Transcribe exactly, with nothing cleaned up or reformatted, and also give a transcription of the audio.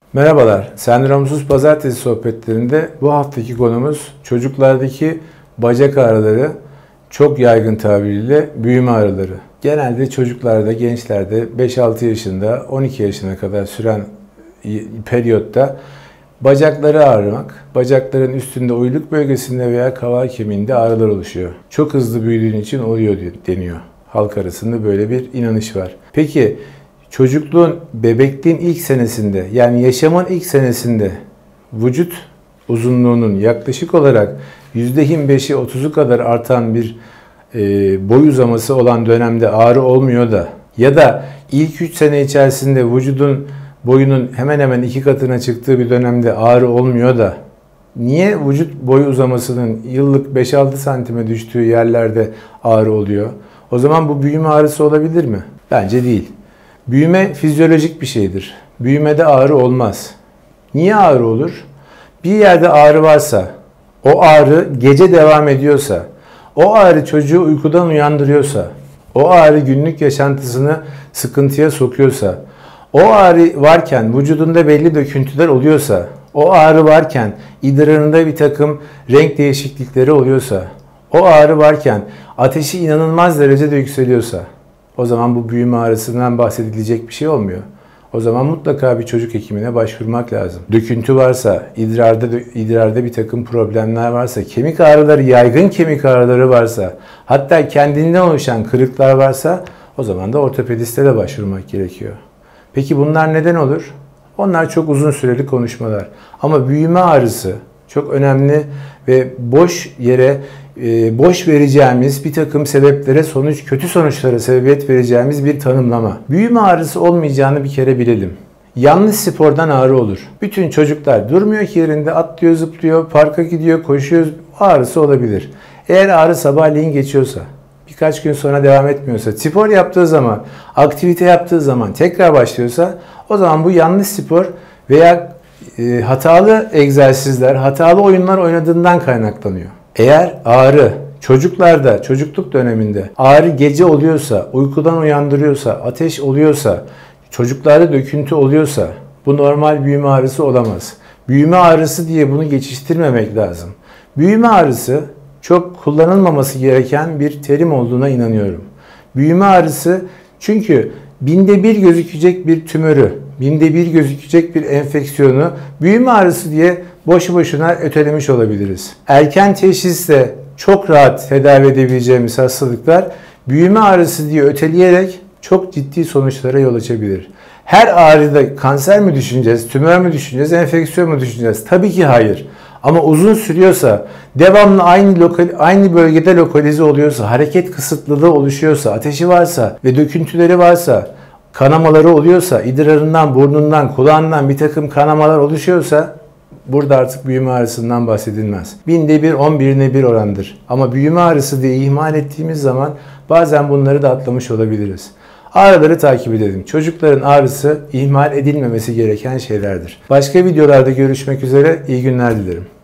Merhabalar, Sendromsuz Pazartesi sohbetlerinde bu haftaki konumuz çocuklardaki bacak ağrıları, çok yaygın tabiriyle büyüme ağrıları. Genelde çocuklarda, gençlerde beş altı yaşında, on iki yaşına kadar süren periyotta bacakları ağrımak, bacakların üstünde uyluk bölgesinde veya kaval kemiğinde ağrılar oluşuyor. Çok hızlı büyüdüğün için oluyor deniyor. Halk arasında böyle bir inanış var. Peki çocukluğun, bebekliğin ilk senesinde, yani yaşamın ilk senesinde vücut uzunluğunun yaklaşık olarak yüzde yirmi beşi otuzu kadar artan bir e, boy uzaması olan dönemde ağrı olmuyor da ya da ilk üç sene içerisinde vücudun boyunun hemen hemen iki katına çıktığı bir dönemde ağrı olmuyor da niye vücut boy uzamasının yıllık beş altı santime düştüğü yerlerde ağrı oluyor? O zaman bu büyüme ağrısı olabilir mi? Bence değil. Büyüme fizyolojik bir şeydir. Büyümede ağrı olmaz. Niye ağrı olur? Bir yerde ağrı varsa, o ağrı gece devam ediyorsa, o ağrı çocuğu uykudan uyandırıyorsa, o ağrı günlük yaşantısını sıkıntıya sokuyorsa, o ağrı varken vücudunda belli döküntüler oluyorsa, o ağrı varken idrarında bir takım renk değişiklikleri oluyorsa, o ağrı varken ateşi inanılmaz derecede yükseliyorsa, o zaman bu büyüme ağrısından bahsedilecek bir şey olmuyor. O zaman mutlaka bir çocuk hekimine başvurmak lazım. Döküntü varsa, idrarda, idrarda bir takım problemler varsa, kemik ağrıları, yaygın kemik ağrıları varsa, hatta kendinden oluşan kırıklar varsa o zaman da ortopediste de başvurmak gerekiyor. Peki bunlar neden olur? Onlar çok uzun süreli konuşmalar. Ama büyüme ağrısı çok önemli ve boş yere e, boş vereceğimiz bir takım sebeplere, sonuç kötü sonuçlara sebebiyet vereceğimiz bir tanımlama. Büyüme ağrısı olmayacağını bir kere bilelim. Yanlış spordan ağrı olur. Bütün çocuklar durmuyor ki yerinde, atlıyor, zıplıyor, parka gidiyor, koşuyor, ağrısı olabilir. Eğer ağrı sabahleyin geçiyorsa, birkaç gün sonra devam etmiyorsa, spor yaptığı zaman, aktivite yaptığı zaman tekrar başlıyorsa, o zaman bu yanlış spor veya e, hatalı egzersizler, hatalı oyunlar oynadığından kaynaklanıyor. Eğer ağrı çocuklarda, çocukluk döneminde ağrı gece oluyorsa, uykudan uyandırıyorsa, ateş oluyorsa, çocuklarda döküntü oluyorsa bu normal büyüme ağrısı olamaz. Büyüme ağrısı diye bunu geçiştirmemek lazım. Büyüme ağrısı çok kullanılmaması gereken bir terim olduğuna inanıyorum. Büyüme ağrısı çünkü binde bir gözükecek bir tümörü, binde bir gözükecek bir enfeksiyonu büyüme ağrısı diye boşu boşuna ötelemiş olabiliriz. Erken teşhisle çok rahat tedavi edebileceğimiz hastalıklar büyüme ağrısı diye öteleyerek çok ciddi sonuçlara yol açabilir. Her ağrıda kanser mi düşüneceğiz, tümör mü düşüneceğiz, enfeksiyon mu düşüneceğiz? Tabii ki hayır. Ama uzun sürüyorsa, devamlı aynı lokal, aynı bölgede lokalize oluyorsa, hareket kısıtlılığı oluşuyorsa, ateşi varsa ve döküntüleri varsa, kanamaları oluyorsa, idrarından, burnundan, kulağından bir takım kanamalar oluşuyorsa burada artık büyüme ağrısından bahsedilmez. Binde bir, on birine bir orandır. Ama büyüme ağrısı diye ihmal ettiğimiz zaman bazen bunları da atlamış olabiliriz. Ağrıları takip edelim. Çocukların ağrısı ihmal edilmemesi gereken şeylerdir. Başka videolarda görüşmek üzere. İyi günler dilerim.